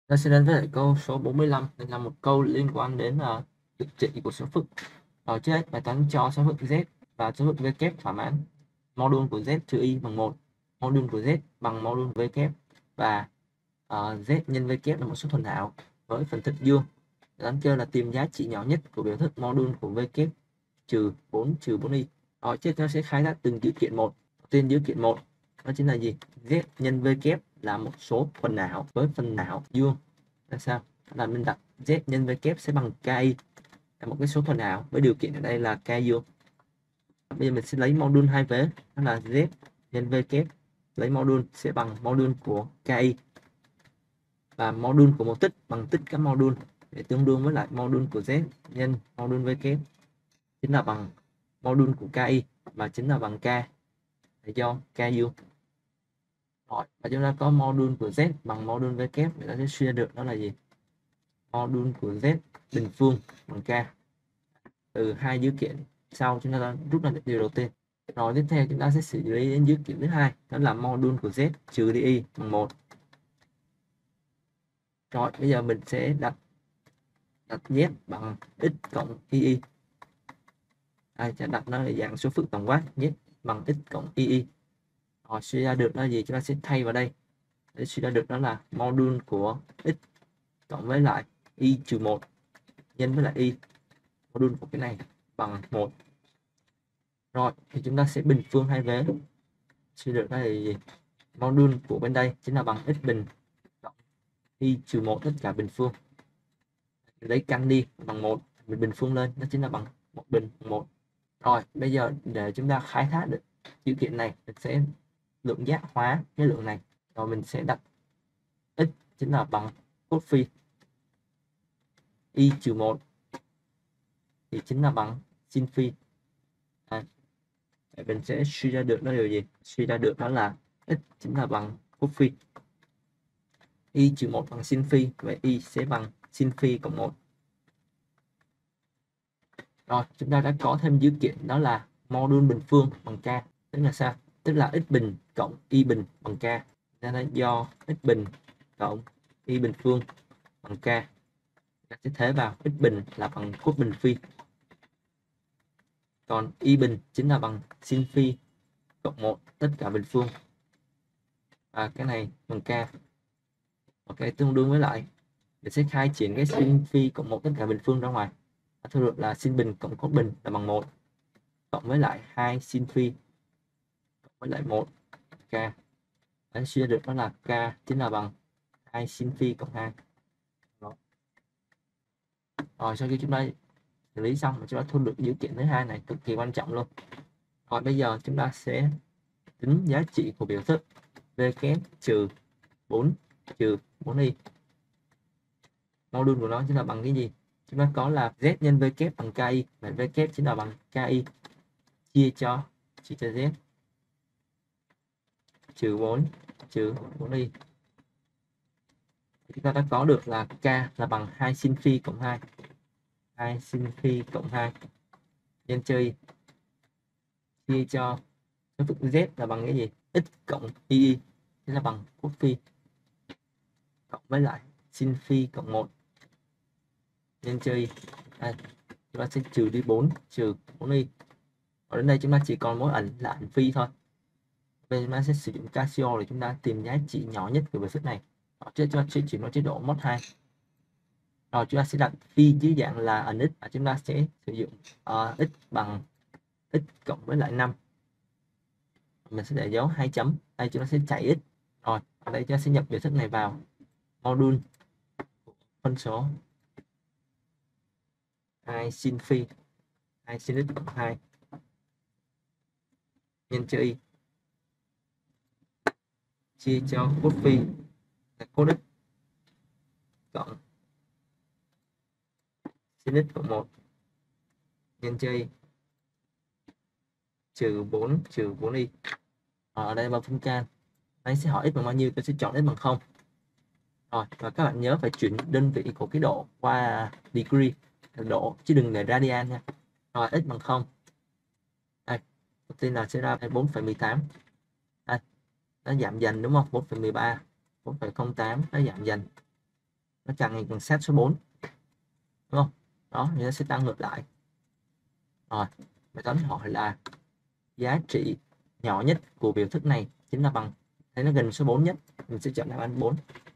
Ta sẽ đến với lại câu số 45. Đây là một câu liên quan đến thực trị của số phức. Ở trước hết bài toán cho số phức z và số phức v kép thỏa mãn module của z trừ y bằng 1, module của z bằng module v kép, và z nhân v kép là một số thuần hảo với phần thực dương. Toán chơi là tìm giá trị nhỏ nhất của biểu thức module của v kép trừ 4y. Ở trên nó sẽ khai thác từng dữ kiện một. Tên dữ kiện một đó chính là gì? Z nhân v kép là một số phần hảo với phần hảo dương. Là sao? Là mình đặt z nhân v kép sẽ bằng ki, là một cái số thuần hảo với điều kiện ở đây là k dương. Bây giờ mình sẽ lấy module hai vế, đó là z nhân v kép, lấy module sẽ bằng module của ki, và module của một tích bằng tích các module để tương đương với lại module của z nhân module v kép chính là bằng module của ki, và chính là bằng k, là do k dương. Rồi, và chúng ta có module của z bằng module v kép, chúng ta sẽ suy ra được đó là gì? Module của z bình phương bằng k. Từ hai dữ kiện sau chúng ta rút ra được điều đầu tiên. Rồi tiếp theo chúng ta sẽ xử lý đến dữ kiện thứ hai, đó là module của z trừ đi y bằng 1. Rồi bây giờ mình sẽ đặt z bằng x cộng y. Sẽ đặt nó là dạng số phức tổng quát, z bằng x cộng y. Rồi suy ra được là gì? Chúng ta sẽ thay vào đây để suy ra được đó là module của x cộng với lại y trừ 1 nhân với lại y, module của cái này bằng 1. Rồi thì chúng ta sẽ bình phương hai vế, suy được đó là gì? Module của bên đây chính là bằng x bình cộng y trừ 1 tất cả bình phương, lấy căn đi bằng 1, mình bình phương lên nó chính là bằng 1 bình 1. Rồi bây giờ để chúng ta khai thác được dữ kiện này, mình sẽ lượng giác hóa cái lượng này, rồi mình sẽ đặt x chính là bằng cos phi, y trừ 1 thì chính là bằng sin phi. Mình sẽ suy ra được đó điều gì? Suy ra được đó là x chính là bằng cos phi, y trừ 1 bằng sin phi, vậy y sẽ bằng sin phi cộng 1. Rồi chúng ta đã có thêm dữ kiện đó là module bình phương bằng k, tức là sao? Tức là x bình cộng y bình bằng k, nên là do x bình cộng y bình phương bằng k, ta sẽ thế vào x bình là bằng cos bình phi, còn y bình chính là bằng sin phi cộng 1 tất cả bình phương, và cái này bằng k. Ok, tương đương với lại mình sẽ khai triển cái sin phi cộng 1 tất cả bình phương ra ngoài, thu được là sin bình cộng cos bình là bằng 1, cộng với lại 2 sin phi cộng với lại 1 k. Đấy, suy ra được đó là k chính là bằng 2 sin phi cộng 2. Rồi sau khi chúng ta xử lý xong và chúng ta thu được dữ kiện thứ hai này cực kỳ quan trọng luôn. Rồi bây giờ chúng ta sẽ tính giá trị của biểu thức v kép trừ 4 trừ 4y. Module của nó chính là bằng cái gì? Chúng ta có là z nhân v kép bằng ki, và v kép chính là bằng ki chia cho z trừ 4 trừ 4y. Chúng ta đã có được là k là bằng 2 sin phi cộng 2, 2 sin phi cộng 2 nhân chơi chia cho số phức z là bằng cái gì? X cộng y chính là bằng cos phi cộng với lại sin phi cộng 1 nhân chơi chúng ta sẽ trừ đi 4 trừ 4y. Ở đến đây chúng ta chỉ còn mỗi ẩn là ẩn phi thôi. Bây giờ chúng ta sẽ sử dụng Casio để chúng ta tìm giá trị nhỏ nhất của biểu thức này. Chúng ta sẽ chuyển vào chế độ mod 2. Rồi chúng ta sẽ đặt phi dưới dạng là ẩn x, và chúng ta sẽ sử dụng x bằng x cộng với lại 5. Mình sẽ để dấu 2 chấm. Đây chúng ta sẽ chạy x. Rồi ở đây chúng ta sẽ nhập biểu thức này vào module phân số 2 sin phi 2 sin x cộng 2 nhân cho y chia cho cos phi là cos x cộng sin x cộng 1 nhân cho y trừ 4 trừ 4y. Ở đây bằng phương can, anh sẽ hỏi x bằng bao nhiêu, tôi sẽ chọn x bằng 0. Rồi, và các bạn nhớ phải chuyển đơn vị của cái độ qua degree, độ chứ đừng để radian nha. Rồi x bằng 0. Đây, đầu tiên là sẽ ra 4,18. Đây, nó giảm dần đúng không? 4,13, 4,08 nó giảm dần. nó càng ngày càng sát số 4, đúng không? Đó, thì nó sẽ tăng ngược lại. Rồi bài toán hỏi là giá trị nhỏ nhất của biểu thức này chính là bằng, thấy nó gần số 4 nhất, mình sẽ chọn đáp án 4.